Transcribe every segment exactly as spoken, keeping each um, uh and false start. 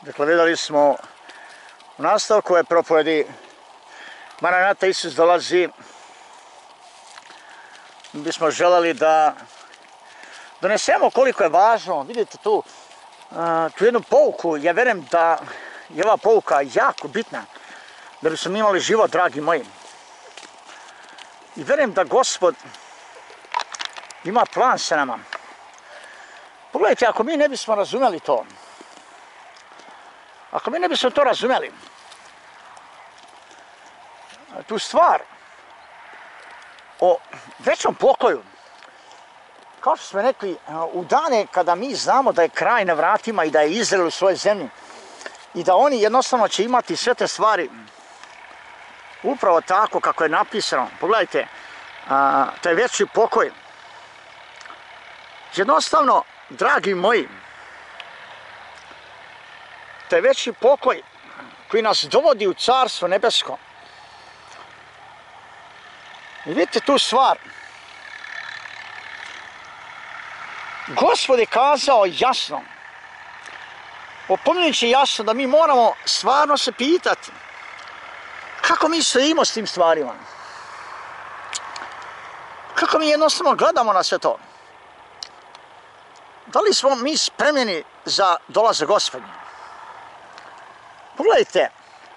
Dakle, vidjeli smo u nastavku ove propovedi Maranata, Isus dolazi. Mi bismo želeli da donesemo koliko je važno. Vidite tu, tu jednu pouku. Ja vjerujem da je ova pouka jako bitna da bismo mi imali život, dragi moji. I vjerujem da Gospod ima plan sa nama. Pogledajte, ako mi ne bismo razumjeli to, ako mi ne bismo to razumjeli, tu stvar o večnom pokoju, kao što smo rekli, u dane kada mi znamo da je kraj na vratima i da je Izrael u svojoj zemlji i da oni jednostavno će imati sve te stvari upravo tako kako je napisano. Pogledajte, a, taj večni pokoj. Jednostavno, dragi moji, taj večni pokoj koji nas dovodi u Carstvo nebesko. I vidite tu stvar. Gospod je kazao jasno, opominjući jasno da mi moramo stvarno se pitati kako mi stojimo s tim stvarima. Kako mi jednostavno gledamo na sve to. Da li smo mi spremljeni za dolazak Gospodnji? Pogledajte,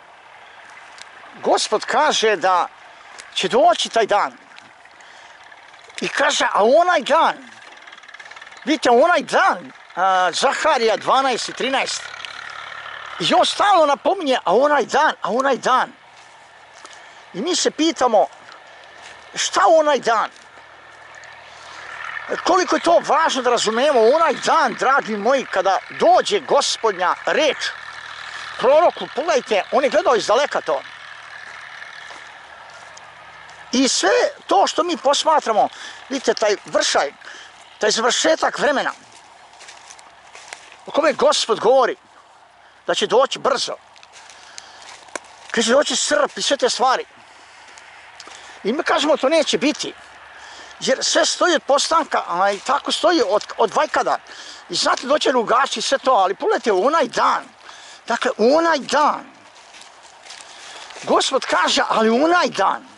Gospod kaže da će doći taj dan. I kaže, a onaj dan, vidite, onaj dan, a, Zaharija dvanaest i trinaest, i on stalno napominje, a onaj dan, a onaj dan. I mi se pitamo, šta onaj dan? Koliko je to važno da razumijemo onaj dan, dragi moji, kada dođe Gospodnja reč proroku. Pogledajte, on je gledao iz daleka to. I sve to što mi posmatramo, vidite, taj vršaj, taj završetak vremena, o kome Gospod govori da će doći brzo, kada će doći srp i sve te stvari. I mi kažemo to neće biti, jer sve stoji od postanka, a i tako stoji od, od vajkada. I znate, doće rugači i sve to, ali pogledajte, onaj dan, dakle, onaj dan, Gospod kaže, ali onaj dan,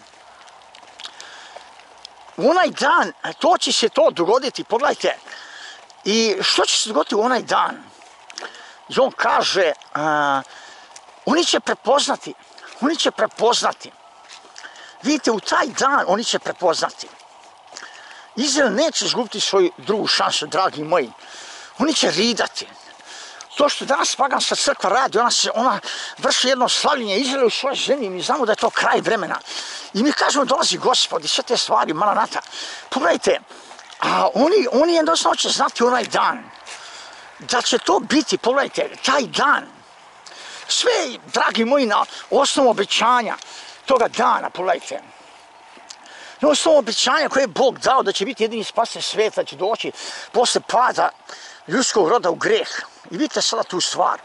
onaj dan, to će se to dogoditi, pogledajte. I što će se dogoditi u onaj dan? I on kaže, uh, oni će prepoznati, oni će prepoznati. Vidite, u taj dan oni će prepoznati. Izrael neće izgubiti svoju drugu šansu, dragi moji. Oni će ridati. To što danas paganska crkva radi, ona, se, ona vrši jedno slavljenje Izraela u svojoj zemlji. Mi znamo da je to kraj vremena. I mi kažemo, dolazi Gospod i sve te stvari, Maranata. Pogledajte, a oni, oni jednostavno će znati onaj dan. Da će to biti, pogledajte, taj dan. Sve, dragi moji, na osnovu obećanja toga dana, pogledajte. Na osnovu obećanja koje je Bog dao da će biti jedini spasitelj svijeta, da će doći posle pada ljudskog roda u greh. I vidite sada tu stvar.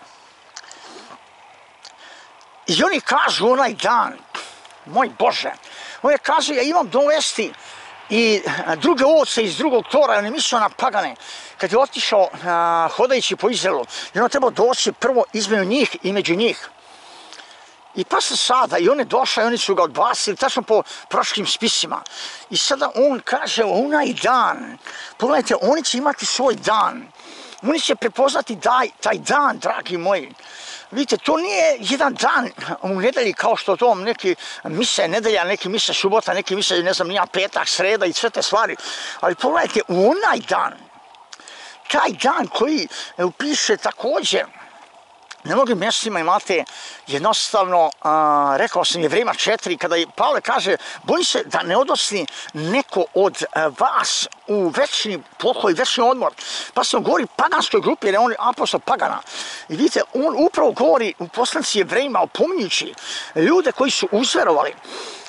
I oni kažu onaj dan, moj Bože, oni kažu, ja imam dovesti i druge ovce iz drugog tora, on je mislio na pagane, kad je otišao a, hodajući po Izraelu, i on trebao doći prvo između njih i među njih. I pa se sada, i on je došao i oni su ga odbacili, tačno po prošlim spisima. I sada on kaže, onaj dan, pogledajte, oni će imati svoj dan. Oni će prepoznati daj, taj dan, dragi moji. Vidite, to nije jedan dan u nedelji kao što to neki mise nedelja, neki mise subota, neki mise, ne znam, nija petak, sreda i sve te stvari. Ali pogledajte, onaj dan, taj dan koji upiše također, na mnogim mjestima imate jednostavno, a, rekao sam Jevrejima četiri, kada je Pavle kaže, bojim se da ne odosni neko od a, vas u večni pokoj, večni odmor. Pa se on govori paganskoj grupi, jer je on apostol pagana. I vidite, on upravo govori u poslanici Jevrejima, opominjući ljude koji su uzverovali.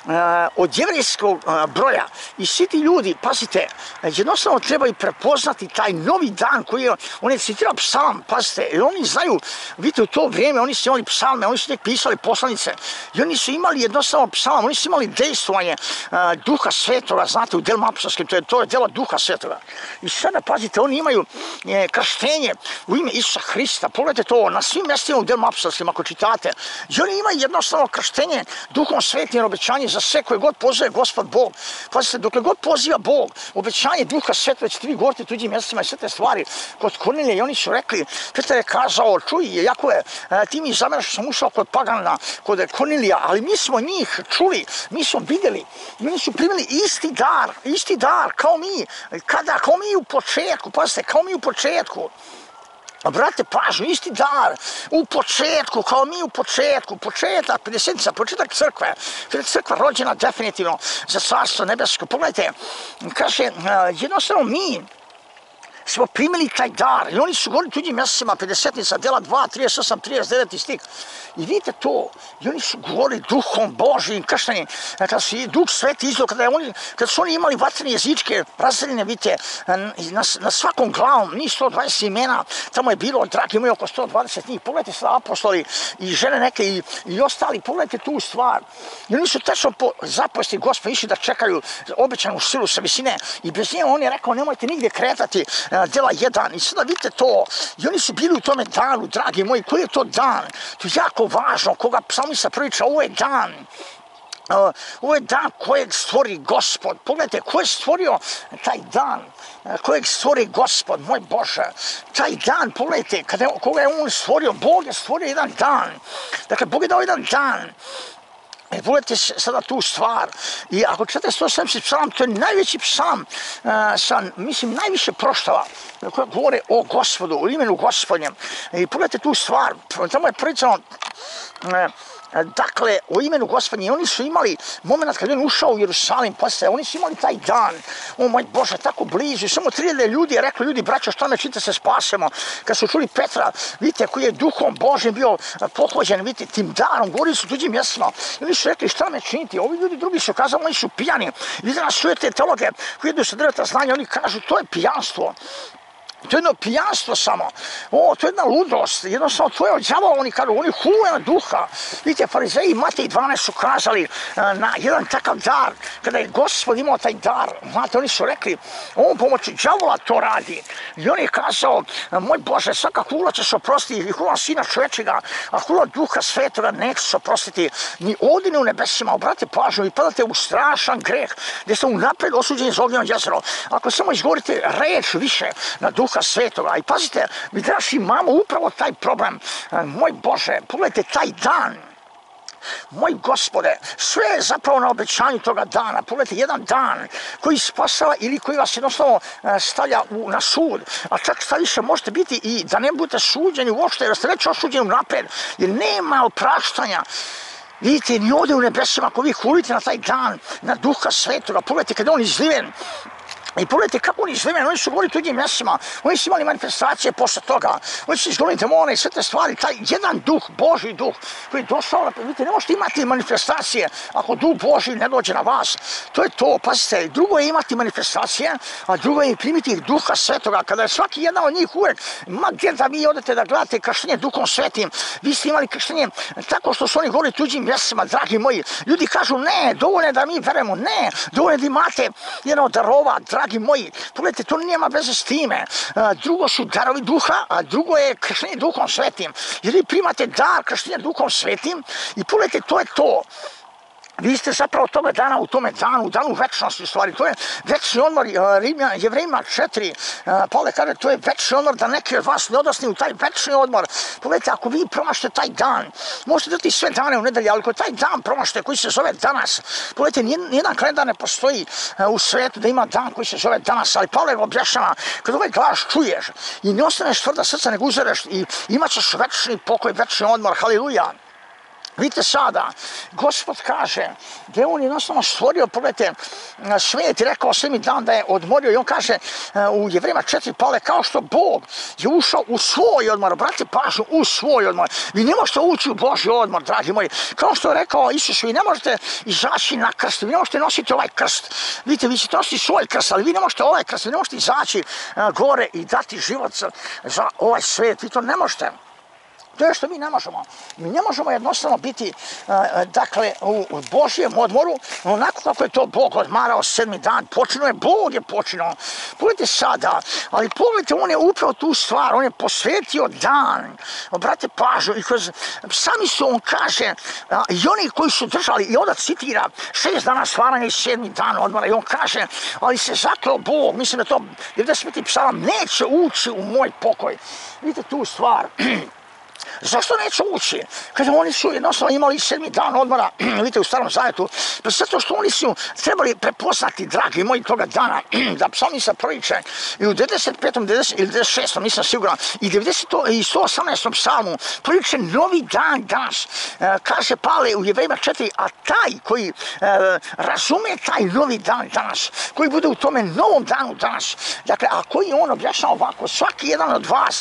od jevrejskog broja. I svi ti ljudi, pazite, jednostavno trebaju prepoznati taj novi dan koji je, on je citirao psalam, pazite, jer oni znaju, vidite u to vrijeme, oni su imali psalme, oni su nek pisali poslanice, i oni su imali jednostavno psalam, oni su imali dejstvovanje Duha Svetoga, znate, u delima apostolskim, to je, to je delo Duha Svetoga. I sada, pazite, oni imaju e, krštenje u ime Isusa Hrista, pogledajte to, na svim mjestima u delima apostolskim, ako čitate, i oni imaju jednostavno krštenje Duhom Svetim, obećanje za sve koje god pozove Gospod Bog. Pazite, dokle god poziva Bog, obećanje Duha Svetoga ćete vi govoriti tuđim mjestima i sve te stvari kod Kornelije, i oni su rekli, Petar je kazao, čuj, jako je, ti mi zameraš što sam ušao kod pagana, kod Kornelija, ali mi smo njih čuli, mi smo vidjeli, i oni su primili isti dar, isti dar, kao mi, kada, kao mi u početku, pazite, kao mi u početku. Brate, pažnju, isti dar, u početku, kao mi u početku, početak, pedesetica, početak crkve, kada je crkva rođena definitivno za carstvo nebesko. Pogledajte, kaže, jednostavno mi smo primili taj dar i oni su govorili tuđim mjesecima, pedesetnica, dela dva, trideset osam, trideset devet stih. I vidite to, i oni su govorili Duhom Božijim, krštenim, kada su Duh Sveti izlio, kada, oni, kada su oni imali vatrene jezičke razdeljene, vidite, na, na svakom glavom, njih sto dvadeset imena, tamo je bilo, dragi moji, oko sto dvadeset njih, pogledajte sada apostoli i žene neke i, i ostali, pogledajte tu stvar. I oni su tečno po zapovesti Gospoda išli da čekaju obećanu silu sa visine i bez nje on je rekao, nemojte nigdje kretati, dela jedan. I sada vidite to, i oni su bili u tome danu, dragi moji, koji je to dan? To je jako važno, koga psalmista priča, ovo je dan. Uh, ovo je dan kojeg stvori Gospod. Pogledajte, ko je stvorio taj dan, uh, kojeg stvori Gospod, moj Bože. Taj dan, pogledajte, kada, koga je on stvorio, Bog je stvorio jedan dan. Dakle, Bog je dao jedan dan. E, pogledajte sada tu stvar. I ako čitate sto sedamdeseti psalam, to je najveći psalam uh, sa, mislim, najviše proštava koja govore o Gospodu, o imenu Gospodnjem. I pogledajte tu stvar. Tamo je pričano, uh, dakle, o imenu Gospodnje, oni su imali moment kad je on ušao u Jerusalim, posle, oni su imali taj dan, o moj Bože, tako blizu, samo tri hiljade ljudi je reklo, ljudi, braćo, šta me čite se spasemo, kad su čuli Petra, vidite, koji je Duhom Božim bio pohođen, vidite, tim darom, govorili su tuđim mjestima, i oni su rekli, šta me činiti, ovi ljudi drugi su kazali, oni su pijani, vidite nas čujete teologe, koji jedu sa drveta znanja, oni kažu, to je pijanstvo. To je jedno pijanstvo samo, o, to je jedna ludost, jednostavno to je od đavola, oni kažu, oni hule na duha. Vidite, farizeji Matej dvanaest su kazali na jedan takav dar, kada je Gospod imao taj dar, znate, oni su rekli, on pomoću đavola to radi. I on je kazao, moj Bože, svaka hula će se oprostiti, i hula Sina čovječega, a hula Duha Svetoga neće se oprostiti ni ovdje ni u nebesima. Obrate pažnju i padate u strašan greh, gdje ste unapred osuđeni za ognjeno jezero. Ako samo izgovorite reč više na Duha Svetoga. I pazite, mi danas imamo upravo taj problem. Moj Bože, pogledajte taj dan. Moj Gospode, sve je zapravo na obećanju toga dana. Pogledajte, jedan dan koji spasava ili koji vas jednostavno stavlja u, na sud. A čak šta više možete biti i da ne budete suđeni uopšte, jer ste već osuđeni napred. Jer nema opraštanja. Vidite, ni ovdje u nebesima, ako vi hulite na taj dan, na Duha Svetoga, pogledajte kada on izliven. I pogledajte kako oni izgledaju, oni su govorili tuđim mjestima, oni su imali manifestacije posle toga, oni su izgovorili demone i sve te stvari, taj jedan duh, Božji duh, koji je došao, vidite, ne možete imati manifestacije ako duh Božji ne dođe na vas. To je to, pazite, drugo je imati manifestacije, a drugo je primiti Duha Svetoga, kada je svaki jedan od njih uvek, ma gdje da vi odete da gledate krštenje Duhom Svetim, vi ste imali krštenje tako što su oni govorili tuđim mjestima, dragi moji, ljudi kažu ne, dovoljno je da mi verujemo, ne, dovoljno je da imate jedno od darova, dragi moji, pogledajte, to nema veze s time. Drugo su darovi duha, a drugo je krštenje Duhom Svetim. Jer vi primate dar krštenja Duhom Svetim i pogledajte, to je to. Vi ste zapravo toga dana u tome danu, u danu večnosti u stvari. To je večni odmor, Rimljan, Jevrejima četiri, Pavle kaže, to je večni odmor, da neki od vas ne odasni u taj večni odmor. Pogledajte, ako vi promašite taj dan, možete dati sve dane u nedelji, ali ako taj dan promašite koji se zove danas, pogledajte, nijedan kalendar ne postoji u svijetu da ima dan koji se zove danas, ali Pavle objašnjava, kad ovaj glas čuješ i ne ostaneš tvrda srca nego uzereš i imat ćeš večni pokoj, večni odmor, haleluja. Vidite sada, Gospod kaže da je on jednostavno stvorio, pogledajte, svijet i rekao sedmi dan da je odmorio i on kaže u Jevrejima četiri pale kao što Bog je ušao u svoj odmor, brate pažnju, u svoj odmor. Vi ne možete ući u Božji odmor, dragi moji. Kao što je rekao Isus, vi ne možete izaći na krst, vi ne možete nositi ovaj krst. Vidite, vi ćete nositi svoj krst, ali vi ne možete ovaj krst, vi ne možete izaći gore i dati život za, za ovaj svijet, vi to ne možete. To je što mi ne možemo. Mi ne možemo jednostavno biti uh, dakle, u, u Božjem odmoru, onako kako je to Bog odmarao sedmi dan. Počinio je, Bog je počinio. Pogledajte sada, ali pogledajte, on je upravo tu stvar, on je posvetio dan. Brate pažnju, i kroz sami su, on kaže, uh, i oni koji su držali, i onda citira, šest dana stvaranja i sedmi dan odmora, i on kaže, ali se zakleo Bog, mislim da to devedeset peti psalam, neće ući u moj pokoj. Vidite tu stvar. Zašto neće ući? Kada oni su jednostavno imali sedmi dan odmora, vidite u Starom Zavjetu, pa zato što oni su trebali prepoznati, dragi moji, toga dana, da psalmista proriče i u devedeset petom devedeset, ili devedeset šestom nisam siguran, i devedesetom i sto osamnaestom psalmu proriče novi dan danas. E, kaže Pavle u Jevrejima četiri, a taj koji e, razume taj novi dan danas, koji bude u tome novom danu danas, dakle, a koji on objašnjava ovako, svaki jedan od vas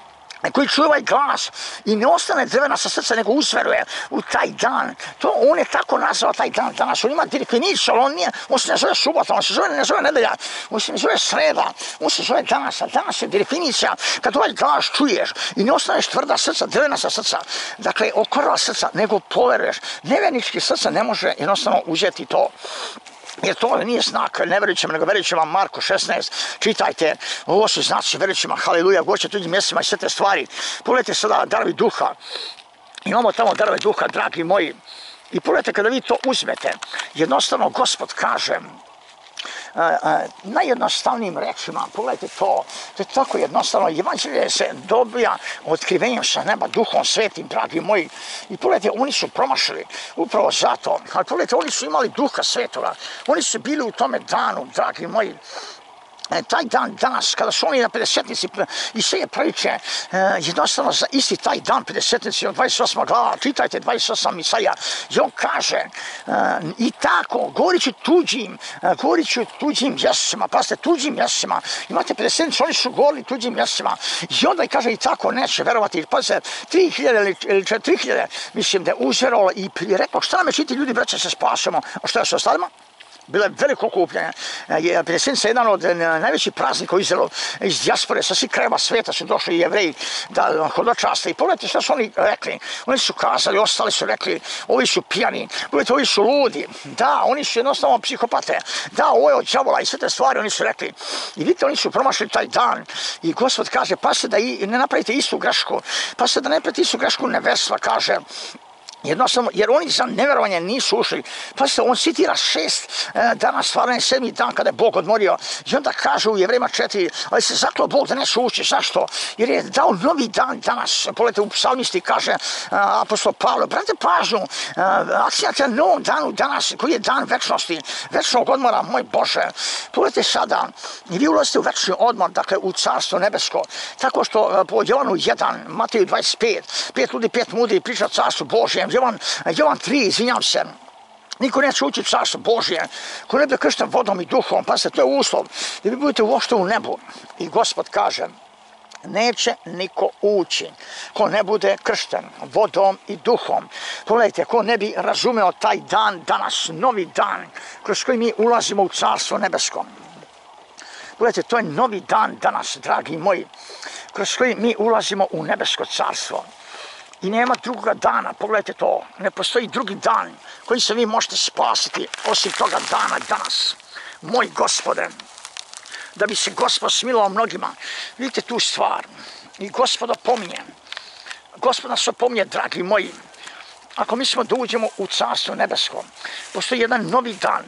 koji čuje ovaj glas i ne ostane drvena sa srca, nego usveruje u taj dan. To on je tako nazvao taj dan danas. On ima definiciju, ali on nije, on se ne zove subota, on se zove, ne zove nedelja, on se ne zove sreda, on se zove danas. A danas je definicija kad ovaj glas čuješ i ne ostaneš tvrda srca, drvena sa srca, dakle okorva srca, nego poveruješ. Nevjernički srca ne može jednostavno uzeti to. Jer to nije znak neverujućima, nego verujućima. Marko šesnaest, čitajte, ovo su znaci verujućima, haleluja, goće tuđim mjestima i sve te stvari. Pogledajte sada darovi duha, imamo tamo darove duha, dragi moji, i pogledajte kada vi to uzmete, jednostavno Gospod kaže, Uh, uh, najjednostavnijim rečima, pogledajte to, to je tako jednostavno, evanđelje se dobija otkrivenjem sa neba, Duhom Svetim, dragi moji, i pogledajte, oni su promašili upravo zato, ali pogledajte, oni su imali Duha Svetoga, oni su bili u tome danu, dragi moji. E, taj dan danas, kada su oni na pedesetnici Isaije proriče, e, jednostavno za isti taj dan pedesetnici od dvadeset osma glava, čitajte dvadeset osam Isaija, i on kaže, e, i tako, govorit ću tuđim, e, govorit ću tuđim mjesecima, pa ste tuđim mjesecima, imate pedesetnici, oni su govorili tuđim mjesecima, i onda i kaže, i tako neće verovati, pa se tri hiljade ili četiri hiljade, mislim da je uzverovalo i rekao, šta nam je čiti ljudi, braće, se spasemo, a šta je s ostalima? Bilo je veliko okupljanje. pedesetnica je jedan od najvećih praznika u Izraelu, iz dijaspore, sa svih krajeva svijeta su došli i Jevreji da hodočaste. I pogledajte što su oni rekli. Oni su kazali, ostali su rekli, ovi su pijani, pogledajte, ovi su ludi. Da, oni su jednostavno psihopate. Da, ovo je od đavola i sve te stvari oni su rekli. I vidite, oni su promašili taj dan. I Gospod kaže, pa se da i ne napravite istu grešku. Pa se da ne napravite istu grešku neverstva, kaže. Jednostavno, jer oni za neverovanje nisu ušli. Pa se on citira šest e, dana stvaranja, sedmi dan kada je Bog odmorio. I onda kaže u Jevrejima četiri, ali se zakleo Bog da neće ući. Zašto? Jer je dao novi dan danas. Pogledajte, u psalmisti kaže a, apostol Pavle, brate pažnju, akcijate na novom danu danas, koji je dan večnosti, večnog odmora, moj Bože. Pogledajte sada, i vi ulazite u večni odmor, dakle u carstvo nebesko, tako što po Jovanu jedan, Mateju dvadeset pet, pet ljudi, pet mudri priča o carstvu Božjem, Jovan, Jovan tri, izvinjam se, niko neće ući u carstvo Božje, ko ne bude kršten vodom i duhom, pa se to je uslov, da vi budete uopšte u nebu. I Gospod kaže, neće niko ući ko ne bude kršten vodom i duhom. Pogledajte, ko ne bi razumeo taj dan danas, novi dan, kroz koji mi ulazimo u carstvo nebesko. Pogledajte, to je novi dan danas, dragi moji, kroz koji mi ulazimo u nebesko carstvo. I nema drugoga dana, pogledajte to, ne postoji drugi dan koji se vi možete spasiti osim toga dana danas. Moj Gospode, da bi se Gospod smilovao mnogima, vidite tu stvar. I Gospod opominje, Gospod nas opominje, dragi moji, ako mislimo da uđemo u carstvo nebesko, postoji jedan novi dan,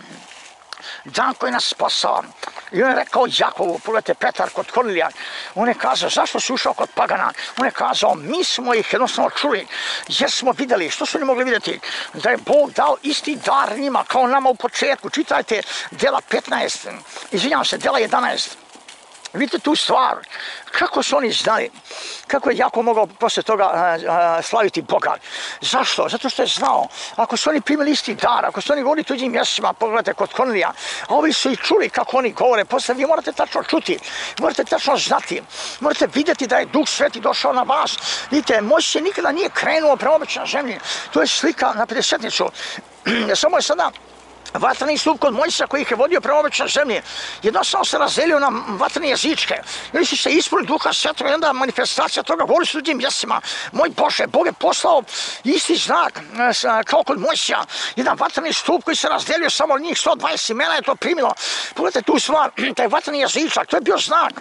dan koji nas spasava. I on je rekao Jakovu, pogledajte, Petar kod Kornelija, on je kazao, zašto si ušao kod pagana? On je kazao, mi smo ih jednostavno čuli, jer smo vidjeli, što su oni mogli vidjeti? Da je Bog dao isti dar njima, kao nama u početku. Čitajte dela petnaest, izvinjavam se, dela jedanaest. Vidite tu stvar, kako su oni znali, kako je jako mogao posle toga uh, slaviti Boga. Zašto? Zato što je znao, ako su oni primili isti dar, ako su oni govorili tuđim mjestima, pogledajte kod Kornelija, a ovi su i čuli kako oni govore, posle vi morate tačno čuti, morate tačno znati, morate vidjeti da je Duh Sveti došao na vas. Vidite, Mojsije nikada nije krenuo prema obećanoj zemlji, to je slika na pedesetnicu, samo je sada vatreni stup kod Mojsija koji ih je vodio prema obećanoj zemlji, jednostavno se razdelio na vatrene jezičke. I oni su se ispunili Duha Svetoga i onda manifestacija toga, govorili su tuđim mjestima. Moj Bože, Bog je poslao isti znak kao kod Mojsija, jedan vatreni stup koji se razdelio, samo od njih sto dvadeset imena je to primilo. Pogledajte tu stvar, taj vatreni jezičak, to je bio znak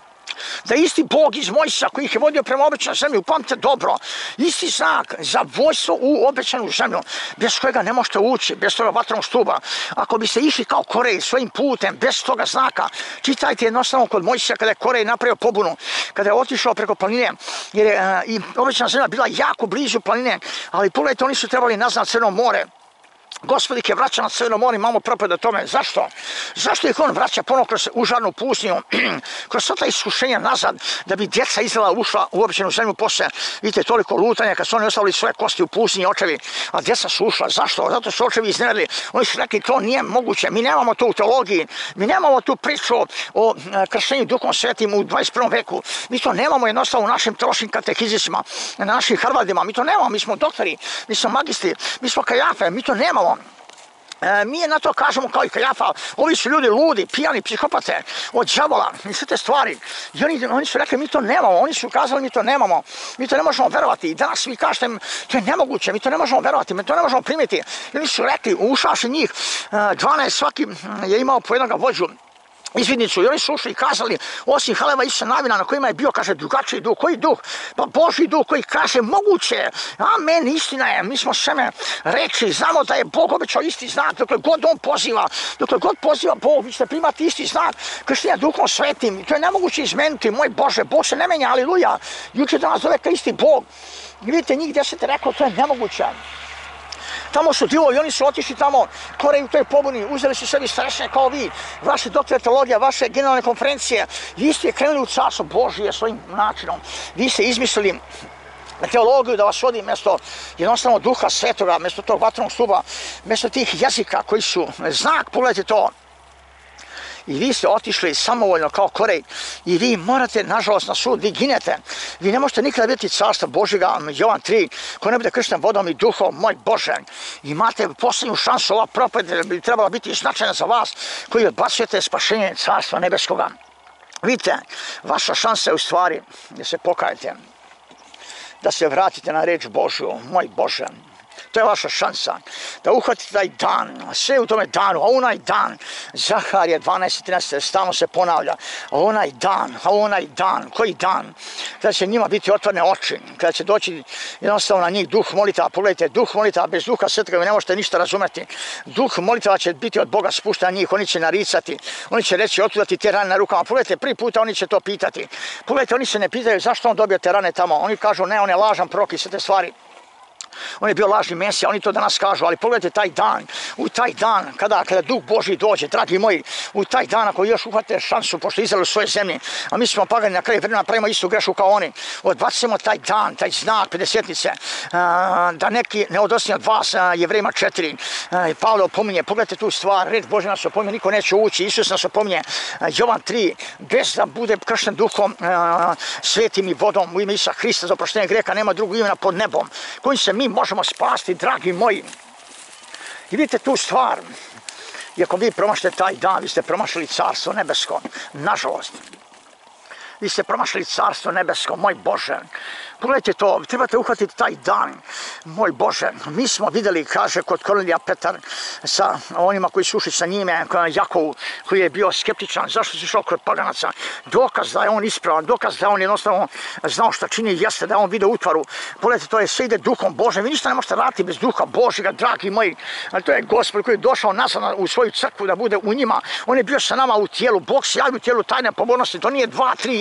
da isti Bog iz Mojsija koji ih je vodio prema obećanoj zemlji, upamtite dobro, isti znak za vojstvo u obećanu zemlju, bez kojega ne možete ući, bez toga vatrenog stupa. Ako biste išli kao Korej svojim putem, bez toga znaka, čitajte jednostavno kod Mojsija kada je Korej napravio pobunu, kada je otišao preko planine, jer je uh, i obećana zemlja bila jako blizu planine, ali pogledajte, oni su trebali nazad Crno more. Gospod ih je vraća na Crno more, imamo propad o tome. Zašto? Zašto ih on vraća ponovno kroz užarnu pustinju, kroz sva ta iskušenja nazad, da bi djeca Izraela ušla u obećanu zemlju posle, vidite, toliko lutanja, kad su oni ostavili svoje kosti u pustinji, očevi, a djeca su ušla. Zašto? Zato su očevi iznenadili. Oni su rekli, to nije moguće, mi nemamo to u teologiji, mi nemamo tu priču o krštenju Duhom Svetim u dvadeset prvom veku, mi to nemamo jednostavno u našim teološkim katehizisima, na našim Harvardima, mi to nemamo, mi smo doktori, mi smo magistri, mi smo Kajafe, mi to nemamo. E, mi je na to kažemo kao i Kajafa, ovi su ljudi ludi, pijani, psihopate, od đavola i sve te stvari. I oni, oni su rekli, mi to nemamo, oni su kazali, mi to nemamo, mi to ne možemo verovati. I danas vi kažete, to je nemoguće, mi to ne možemo verovati, mi to ne možemo primiti. I oni su rekli, ušavši njih, dvanaest, svaki je imao po jednoga vođu, izvidnicu, i oni su ušli i kazali, osim Haleva Isusa Navina na kojima je bio, kaže, drugačiji duh. Koji duh? Pa Božji duh koji kaže, moguće, amen, istina je, mi smo seme reči, znamo da je Bog obećao isti znak, dokle god on poziva, dokle god poziva Bog, vi ćete primati isti znak, krštenja Duhom Svetim, to je nemoguće izmeniti, moj Bože, Bog se ne menja, aleluja, juče danas zove kao isti Bog. I vidite, njih deset je rekao, to je nemoguće. Tamo su divovi, oni su otišli tamo, Korej u toj pobuni, uzeli su sebi starešine kao vi, vaše doktore teologija, vaše generalne konferencije, vi ste krenuli u carstvo Božije svojim načinom, vi ste izmislili teologiju da vas vodi mjesto jednostavno Duha Svetoga, mjesto tog vatrenog stupa, mjesto tih jezika koji su znak, pogledajte to. I vi ste otišli samovoljno kao Korej i vi morate, nažalost, na sud, vi ginete. Vi ne možete nikada biti carstva Božjega, Jovan tri, ko ne bude kršten vodom i duhom, moj Bože. Imate posljednju šansu, ova propoved bi trebala biti značajna za vas, koji odbacujete spašenje carstva nebeskoga. Vidite, vaša šansa je u stvari da se pokajete, da se vratite na reč Božju, moj Bože. To je vaša šansa da uhvatite taj dan, sve u tome danu, a onaj dan, Zaharije dvanaest trinaest, stalno se ponavlja, a onaj dan, a onaj dan, koji dan, kada će njima biti otvorene oči, kada će doći jednostavno na njih duh molitava, pogledajte, duh molitava bez Duha Svetoga vi ne možete ništa razumeti, duh molitava će biti od Boga spušten na njih, oni će naricati, oni će reći otudati te rane na rukama, pogledajte, prvi puta oni će to pitati, pogledajte, oni se ne pitaju zašto on dobio te rane tamo, oni kažu ne, on je lažan prorok i sve te stvari. On je bio lažni Mesija, oni to danas kažu, ali pogledajte taj dan, u taj dan, kada, kada Duh Božji dođe, dragi moji, u taj dan ako još uhvatite šansu, pošto Izrael u svojoj zemlji, a mi smo pagani na kraju vremena pravimo istu grešku kao oni, odbacimo taj dan, taj znak pedesetnice, da neki ne odostane od vas, Jevrejima četiri, Pavle opominje, pogledajte tu stvar, red Božji nas opominje, niko neće ući, Isus nas opominje, Jovan tri, bez da bude kršten Duhom, svetim i vodom u ime Isusa Hrista za oproštenje greka, nema drugog imena pod nebom, kojim se mi možemo spasti, dragi moji. I vidite tu stvar, i ako vi promašite taj dan, vi ste promašili carstvo nebesko, nažalost. Vi ste promašili carstvo nebesko, moj Bože. Pogledajte to, trebate uhvatiti taj dan, moj Bože. Mi smo vidjeli, kaže kod Kornelija Petar, sa onima koji su ušli sa njime, Jakovu, koji je bio skeptičan, zašto se išao kod paganaca. Dokaz da je on ispravan, dokaz da je on jednostavno znao šta čini, jeste da je on vidio utvaru. Pogledajte, to je sve ide Duhom Božem, vi ništa ne možete raditi bez Duha Božjega, dragi moji. Ali to je Gospod koji je došao nazad u svoju crkvu da bude u njima. On je bio sa nama u tijelu, Bog se javi u tijelu tajne pobornosti, to nije dva, tri,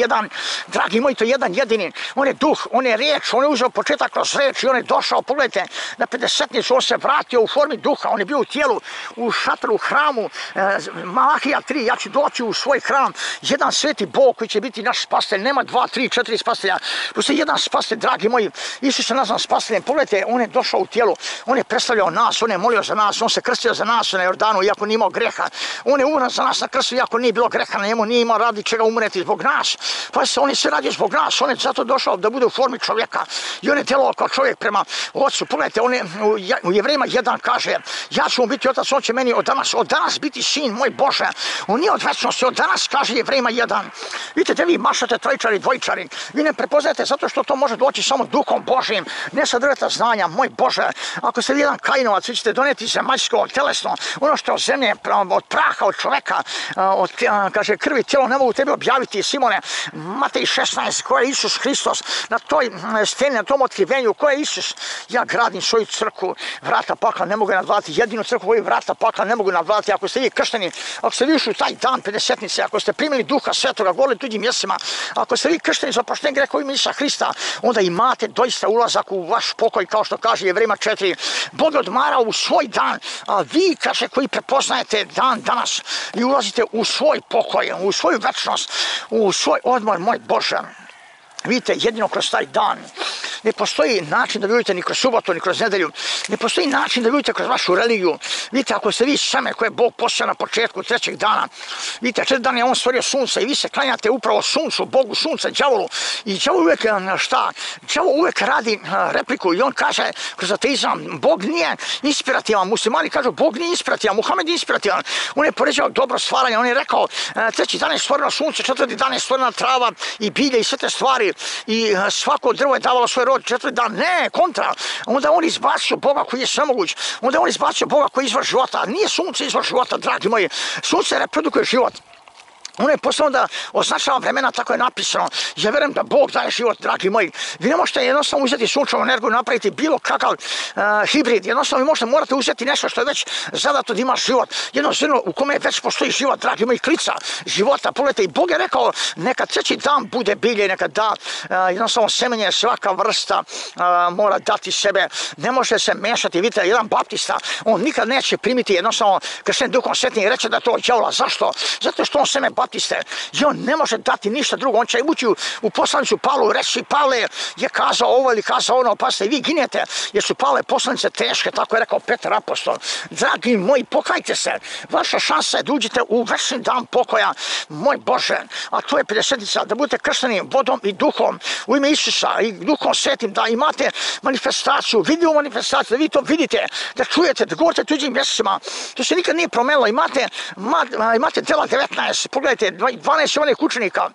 jedan, dragi moji, to je jedan jedini, on je duh, on je riječ, on je uzeo početak kroz riječ i on je došao, pogledajte, na pedesetnicu, on se vratio u formi duha, on je bio u tijelu, u šatru, u hramu, e, Malahija tri, ja ću doći u svoj hram, jedan sveti Bog koji će biti naš spastelj, nema dva, tri, četiri spastelja, postoji jedan spastelj, dragi moji, Isus se nazvan spasteljem, pogledajte, on je došao u tijelu, on je predstavljao nas, on je molio za nas, on se krstio za nas na Jordanu, iako nije imao greha, on je umro za nas na krstu, iako nije bilo greha na njemu, nije imao radi čega umreti zbog nas, pa se on je se radio zbog nas, on je zato došao da bude u formi čovjeka i on je djelovao kao čovjek prema Otcu. Pogledajte, on je u Jevrejima jedan kaže, ja ću mu biti otac, on će meni od danas, od danas biti sin, moj Bože, on nije od večnosti, od danas kaže Jevrejima jedan. Vidite, vi mašate trojčari, dvojčari, vi ne prepoznajete zato što to može doći samo duhom Božim, ne sa drveta znanja, moj Bože, ako ste vi jedan Kainovac, vi ćete doneti zemaljsko, telesno, ono što od zemlje, od praha, od čoveka, od, kaže, krvi, tijelo ne mogu tebi objaviti, Simone, Matej šesnaest, ko je Isus Hristos, na toj steni, na tom otkrivenju, ko je Isus, ja gradim svoju crkvu, vrata pakla ne mogu nadvladati, jedinu crkvu koju vrata pakla ne mogu nadvladati, ako ste vi kršteni, ako ste vi ušli u taj dan pedesetnice, ako ste primili Duha Svetoga, govorili tuđim mjestima, ako ste vi kršteni za oproštenje greha u ime Isusa Hrista, onda imate doista ulazak u vaš pokoj, kao što kaže Jevrejima četiri. Bog je odmarao u svoj dan, a vi, kaže, koji prepoznajete dan danas i ulazite u svoj pokoj, u svoju večnost, u svoj odmor, moj Bože. Vidite, jedino kroz taj dan. Ne postoji način da vi vidite ni kroz subotu, ni kroz nedelju. Ne postoji način da vi vidite kroz vašu religiju. Vidite, ako ste vi seme koje je Bog posijao na početku trećeg dana, vidite, četiri dana je on stvorio sunce i vi se klanjate upravo suncu, Bogu sunca, đavolu. I đavol uvijek, šta? Đavol uvijek radi repliku i on kaže kroz ateizam, Bog nije inspirativan. Muslimani kažu, Bog nije inspirativan, Muhammed je inspirativan. On je poređao dobro stvaranje, on je rekao, treći dan je stvoreno sunce, četvrti dan je stvorena trava i bilje i sve te stvari. I svako drvo je davalo svoj rod, četvrti dan, ne, kontra, onda on izbacio Boga koji je svemoguć, onda on izbacio Boga koji je izvor života, nije sunce izvor života, dragi moji, sunce reprodukuje život. Ono je poslano da označava vremena, tako je napisano. Ja vjerujem da Bog daje život, dragi moji. Vi ne možete jednostavno uzeti sunčevu energiju, napraviti bilo kakav uh, hibrid. Jednostavno vi možete, morate uzeti nešto što je već zadato da ima život. Jedno zrno u kome već postoji život, dragi moji, klica života. Pogledajte, i Bog je rekao, neka treći dan bude bilje, neka da uh, jednostavno semenje, svaka vrsta uh, mora dati sebe. Ne može se mešati. Vidite, jedan baptista, on nikad neće primiti jednostavno kršten Duhom Svetim i reći da to đavola. Zašto? Zato što on seme baptiste i on ne može dati ništa drugo, on će ući u, u poslanicu Pavlu, reći Pavle je kazao ovo ili kazao ono, pa ste vi ginete, jer su Pavle poslanice teške, tako je rekao Petar apostol. Dragi moji, pokajte se, vaša šansa je da uđete u večni dan pokoja, moj Bože, a to je pedesetnica, da budete kršteni vodom i duhom, u ime Isusa i Duhom Svetim, da imate manifestaciju, vidljivu manifestaciju, da vi to vidite, da čujete, da govorite tuđim mjesecima, to se nikad nije promenilo, imate, imate dela devetnaest, pogledajte, dvanaest onih učenika.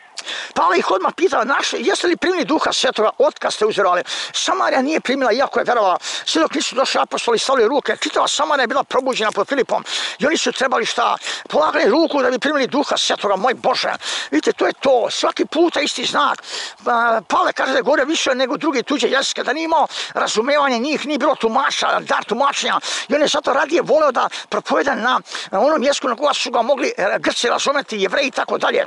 Pavle ih odmah pitao, naše, jeste li primili Duha Svetoga, otkad ste uzverovali? Samarija nije primila, iako je verovala. Sve dok nisu došli apostoli, stavili ruke, čitava Samarija je bila probuđena pod Filipom i oni su trebali šta? Polagali ruku da bi primili Duha Svetoga, moj Bože. Vidite, to je to, svaki puta isti znak. Pavle kaže da je govorio više nego drugi tuđe jezike, da nije imao razumevanje njih, nije bilo tumača, dar tumačenja i on je zato radije voleo da propoveda na onom jeziku na koga su ga mogli Grci razumeti, Jevreji i tako dalje.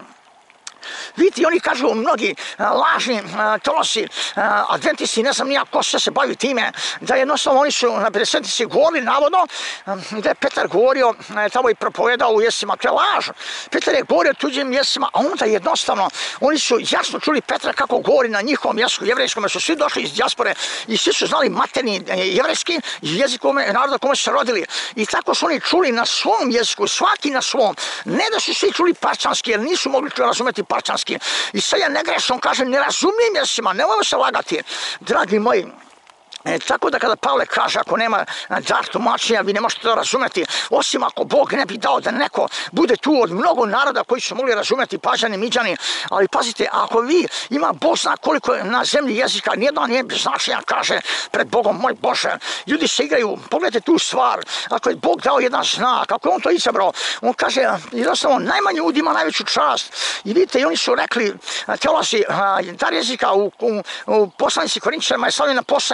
Vidite, oni kažu, mnogi lažni teolozi, adventisti, ne znam nija ko sve se bavi time, da jednostavno oni su na pedesetnici govorili navodno, da je Petar govorio, tamo i propovedao u jesima, to je laž. Petar je govorio tuđim jesima, a onda jednostavno, oni su jasno čuli Petra kako govori na njihovom jeziku jevrejskom, jer su svi došli iz dijaspore i svi su znali materni jevrejski jezik naroda kome su se rodili. I tako su oni čuli na svom jeziku, svaki na svom, ne da su svi čuli parčanski, jer nisu mogli razumeti parčanski. I sad ja ne grešno kažem, ne razumijem jesima, nemojmo se lagati, dragi moji. E, tako da kada Pavle kaže, ako nema dar tumačenja, vi ne možete to razumeti, osim ako Bog ne bi dao da neko bude tu od mnogo naroda koji su mogli razumeti, Pažani, Miđani, ali pazite, ako vi, ima Bog zna koliko je na zemlji jezika, nijedno nije bez značenja, kaže pred Bogom, moj Bože, ljudi se igraju, pogledajte tu stvar, ako je Bog dao jedan znak, ako je on to izabrao, on kaže, jednostavno, najmanji ljudi ima najveću čast, i vidite, i oni su rekli, teolozi, dar jezika u, u, u poslanici Korinčanima je stavljeno na poslednje mesto.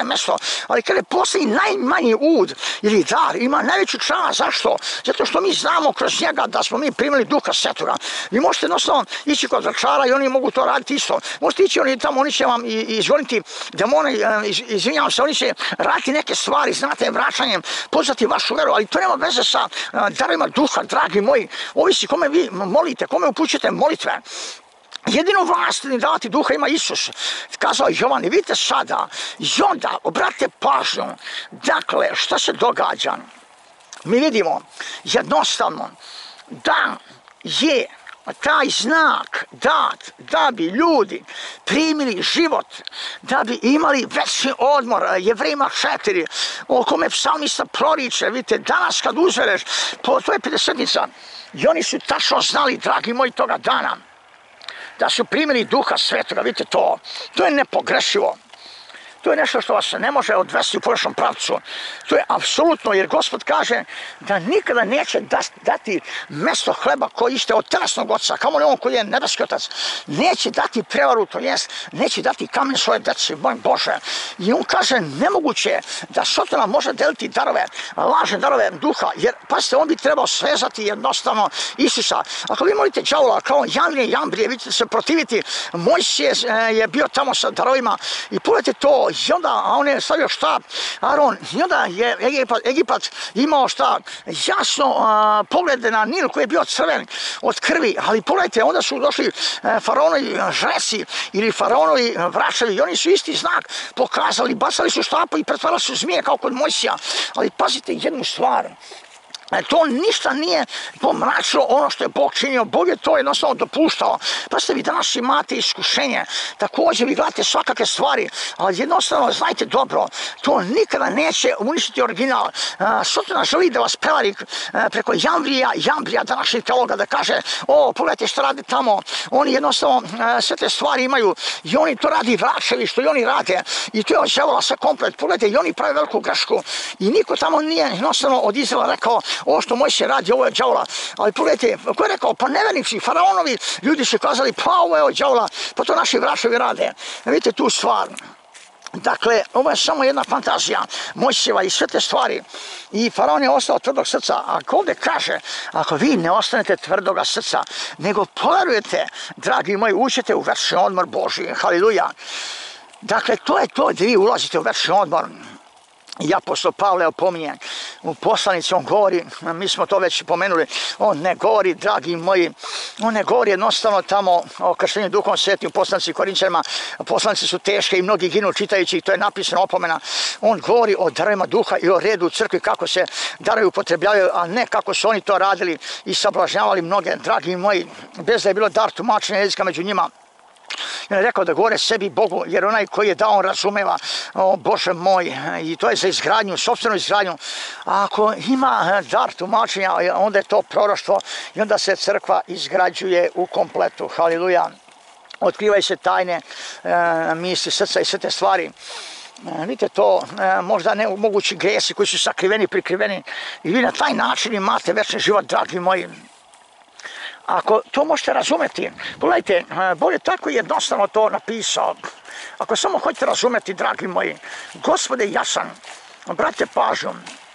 ali kada postoji najmanji ud ili dar, ima najveću čast. Zašto? Zato što mi znamo kroz njega da smo mi primili Duha Svetoga. Vi možete jednostavno ići kod vračara i oni mogu to raditi isto. Možete ići oni tamo, oni će vam izgoniti demone, izvinjavam se, oni će raditi neke stvari, znate, vraćanjem, pozvati vašu veru, ali to nema veze sa darovima Duha, dragi moji. Ovisi kome vi molite, kome upućujete molitve. Jedinu vlast davati Duha ima Isus, kazao Jovan. I vidite sada, i onda obratite pažnju, dakle, šta se događa. Mi vidimo jednostavno da je taj znak dat da bi ljudi primili život, da bi imali večni odmor. Jevrejima četiri, o kome psalmista proriče, vidite, danas kad uzvereš, to je pedesetnica, i oni su tačno znali, dragi moji, toga dana, da su primili Duha Svetoga. Vidite to, to je nepogrešivo. To je nešto što vas ne može odvesti u pogrešnom pravcu. To je apsolutno, jer Gospod kaže da nikada neće dati mesto hleba koji ište od telesnog oca, kamo ne on koji je nebeski otac. Neće dati prevaru, to jest, neće dati kamen svoje deci, moj Bože. I on kaže, nemoguće je da Sotona može deliti darove, lažne darove Duha, jer, pazite, on bi trebao svezati jednostavno Isusa. Ako vi molite đavola, kao Janvrije i Jambrije, vidite se protiviti, Mojsije je bio tamo sa darovima i pogledajte to. I onda on je stavio štab, Aron, i onda je Egipat, Egipat imao šta, jasno a, poglede na Nil koji je bio crven od krvi, ali pogledajte, onda su došli a, faraonovi žreci ili faraonovi vračevi i oni su isti znak pokazali, bacali su štapu i pretvarali su zmije kao kod Mojsija, ali pazite jednu stvar. To ništa nije pomračilo ono što je Bog činio. Bog je to jednostavno dopuštao. Pa ste vi danas imate iskušenje. Također vi gledate svakakve stvari, ali jednostavno znajte dobro, to nikada neće uništiti original. Sotona želi da vas prevari preko Jambrija, Jambrija današnjih teologa, da kaže, o, pogledajte što rade tamo. Oni jednostavno sve te stvari imaju i oni to radi vračevi što i oni rade. I to je od đavola sve komplet. Pogledajte, i oni prave veliku grešku. I niko tamo nije jednostavno od Izraela rekao, ovo što Mojsije radi, ovo je od đavola. Ali pogledajte, ko je rekao, pa nevernici, faraonovi, ljudi su kazali, pa ovo je od đavola, pa to naši vračevi rade. Vidite tu stvar. Dakle, ovo je samo jedna fantazija Mojsijeva i sve te stvari. I faraon je ostao tvrdog srca. Ako ovdje kaže, ako vi ne ostanete tvrdoga srca, nego poverujete, dragi moji, uđete u večni odmor Božji. Haleluja. Dakle, to je to gdje vi ulazite u večni odmor. I apostol Pavle opominje u poslanici, on govori, mi smo to već pomenuli, on ne govori, dragi moji, on ne govori jednostavno tamo o krštenju Duhom Svetim u poslanici Korinčanima, poslanici su teške i mnogi ginu čitajući, to je napisano opomena. On govori o darovima Duha i o redu u crkvi, kako se darovi upotrebljavaju, a ne kako su oni to radili i sablažnjavali mnoge, dragi moji, bez da je bilo dar tumačenja jezika među njima. On je rekao da govore sebi Bogu, jer onaj koji je dao on razumeva, o Bože moj, i to je za izgradnju, sopstvenu izgradnju. A ako ima dar tumačenja, onda je to proroštvo i onda se crkva izgrađuje u kompletu. Haleluja. Otkrivaju se tajne e, misli, srca i sve te stvari. E, vidite to, e, možda ne mogući gresi koji su sakriveni, prikriveni i vi na taj način imate večni život, dragi moji. Ako to možete razumjeti, pogledajte, Bog je tako jednostavno to napisao. Ako samo hoćete razumjeti, dragi moji, Gospod je jasan, obratite pažnju.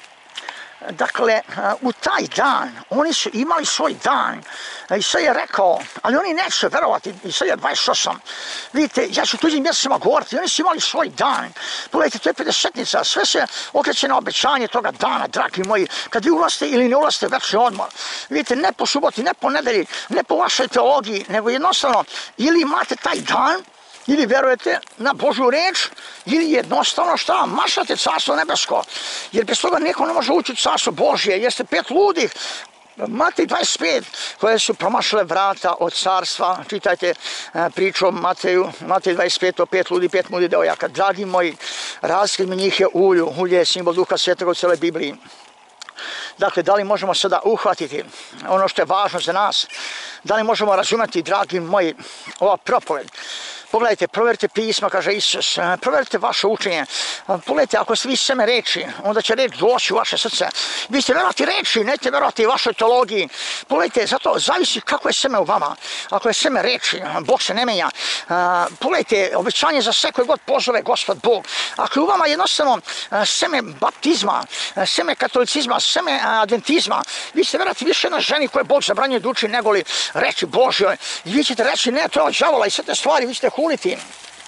Dakle, u taj dan, oni su imali svoj dan. Isaj je rekao, ali oni neće verovati, Isaj je dvadeset osam. Vidite, ja ću tuđim mjesecima govoriti, oni su imali svoj dan. Pogledajte, to je pedesetnica, sve se okreće na obećanje toga dana, dragi moji, kad vi ulazite ili ne ulazite večni odmor. Vidite, ne po suboti, ne po nedelji, ne po vašoj teologiji, nego jednostavno, ili imate taj dan, ili vjerujete na Božju reč, ili jednostavno šta, mašate carstvo nebesko. Jer bez toga niko ne može ući u carstvo Božje. Jeste pet ludih, Matej dvadeset pet, koje su promašile vrata od carstva. Čitajte priču o Mateju, Matej dvadeset pet, o pet ludi, pet mudih devojaka. Dragi moji, razlika između njih je ulju. Ulje je simbol Duha Svetoga u cijeloj Bibliji. Dakle, da li možemo sada uhvatiti ono što je važno za nas? Da li možemo razumjeti, dragi moji, ova propoved? Pogledajte, provjerite pisma, kaže Isus, provjerite vaše učenje. Pogledajte, ako ste vi seme reči, onda će reč doći u vaše srce. Vi ste verovati reči, nećete verovati vašoj teologiji. Pogledajte, zato zavisi kako je seme u vama. Ako je seme reči, Bog se ne menja. Pogledajte, obećanje za sve koje god pozove Gospod Bog. Ako je u vama jednostavno seme baptizma, seme katolicizma, seme adventizma, vi ste verovati više na ženi koje Bog zabranjuje da uči nego li reči Božjoj. I vi ćete reći, ne, to je od đavola i sve te stvari, vi ćete huliti.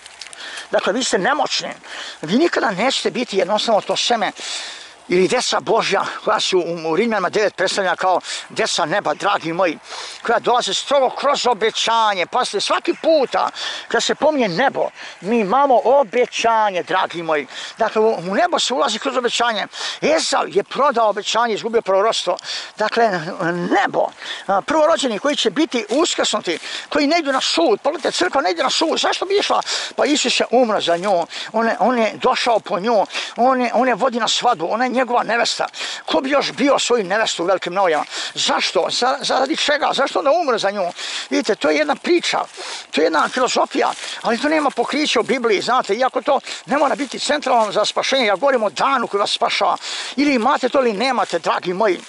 Dakle, vi ste nemoćni. Vi nikada nećete biti jednostavno to seme ili deca Božja, koja su u Rimljanima devet predstavljena kao deca neba, dragi moji, koja dolaze strogo kroz obećanje. Pazite, svaki puta kad se pominje nebo, mi imamo obećanje, dragi moji. Dakle, u nebo se ulazi kroz obećanje. Ezav je prodao obećanje, izgubio proroštvo. Dakle, nebo, prvorođeni koji će biti uskrsnuti, koji ne idu na sud. Pogledajte, crkva ne ide na sud. Zašto bi išla? Pa Isus je umro za nju. On je, on je došao po nju. On je, on je vodi na svadbu. Ona je njegova nevesta. Ko bi još bio svoju nevestu u velikim novijama? Zašto? Zaradi čega? Zašto onda umre za nju? Vidite, to je jedna priča, to je jedna filozofija, ali to nema pokrića u Bibliji, znate, iako to ne mora biti centralno za spašenje. Ja govorim o danu koji vas spašava. Ili imate to ili nemate, dragi moji.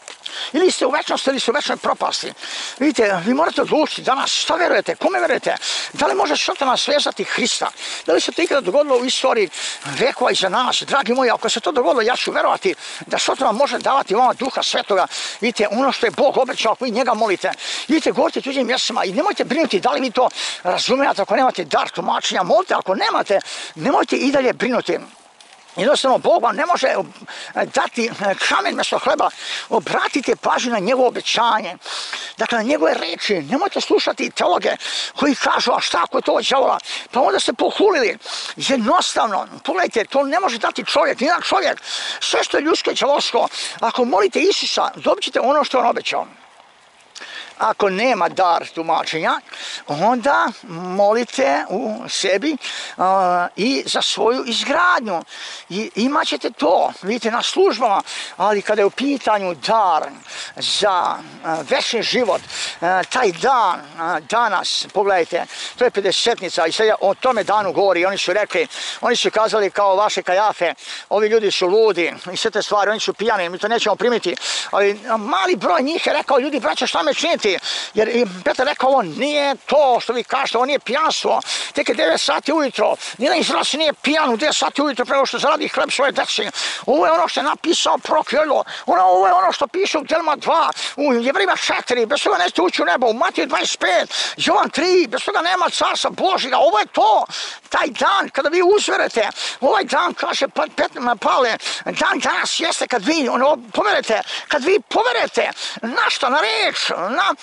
Ili ste u večnosti ili ste u večnoj propasti. Vidite, vi morate odlučiti danas šta verujete, kome verujete. Da li može Satana svezati Hrista? Da li se to ikada dogodilo u istoriji vekova iza nas? Dragi moji, ako se to dogodilo, ja ću verovati da Satana može davati vama Duha Svetoga. Vidite, ono što je Bog obećao, ako vi njega molite. Vidite, govorite tuđim mjestima i nemojte brinuti da li vi to razumijete ako nemate dar tumačenja. Molite, ako nemate, nemojte i dalje brinuti. Jednostavno, Bog vam ne može dati kamen mjesto hleba. Obratite pažnju na njegovo obećanje. Dakle, na njegove reči. Nemojte slušati teologe koji kažu, a šta ako je to od đavola? Pa onda ste pohulili. Jednostavno, pogledajte, to ne može dati čovjek, nijedan čovjek. Sve što je ljudsko i đavolsko. Ako molite Isusa, dobit ćete ono što je on obećao. Ako nema dar tumačenja, onda molite u sebi uh, i za svoju izgradnju. I imat ćete to, vidite, na službama, ali kada je u pitanju dar za uh, večni život, uh, taj dan, uh, danas, pogledajte, to je pedesetnica i sad o tome danu govori. Oni su rekli, oni su kazali kao vaše Kajafe, ovi ljudi su ludi i sve te stvari, oni su pijani, mi to nećemo primiti. Ali uh, mali broj njih je rekao, ljudi, braća, šta me činiti? Jer Petar rekao, ovo nije to što vi kažete, ovo nije pijanstvo. Tek je devet sati ujutro. Nijedan Izraelac nije pijan u devet sati ujutro prema što zaradi hleb svoje deci. Ovo je ono što je napisao prorok Joel. Ovo je ono što piše u Djelima dva, u Jevrejima četiri, bez toga nećete ući u nebo, u Matiju dvadeset pet, Jovan tri, bez toga nema carstva Božjega. Ovo je to, taj dan kada vi uzverete. Ovaj dan, kaže Pavle, dan danas jeste kad vi ono, poverete, kad vi poverete na što, na reč, na